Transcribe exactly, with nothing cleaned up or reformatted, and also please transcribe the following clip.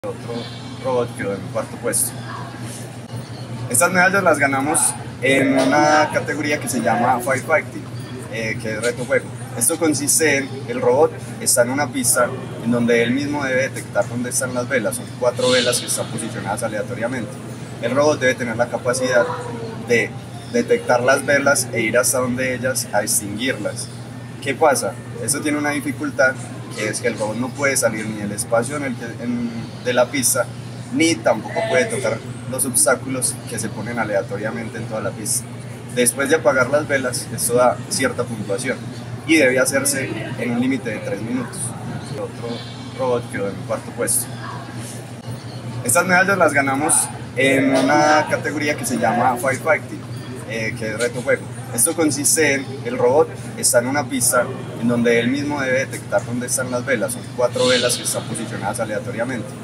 Otro robot quedó en cuarto puesto. Estas medallas las ganamos en una categoría que se llama Firefighting, eh, que es reto juego. Esto consiste en el robot está en una pista en donde él mismo debe detectar dónde están las velas. Son cuatro velas que están posicionadas aleatoriamente. El robot debe tener la capacidad de detectar las velas e ir hasta donde ellas a extinguirlas. ¿Qué pasa? Esto tiene una dificultad, que es que el robot no puede salir ni del espacio en el que, en, de la pista, ni tampoco puede tocar los obstáculos que se ponen aleatoriamente en toda la pista. Después de apagar las velas, esto da cierta puntuación y debe hacerse en un límite de tres minutos. Otro robot quedó en cuarto puesto. Estas medallas las ganamos en una categoría que se llama Firefighting, eh, que es reto juego. Esto consiste en el robot está en una pista en donde él mismo debe detectar dónde están las velas. Son cuatro velas que están posicionadas aleatoriamente.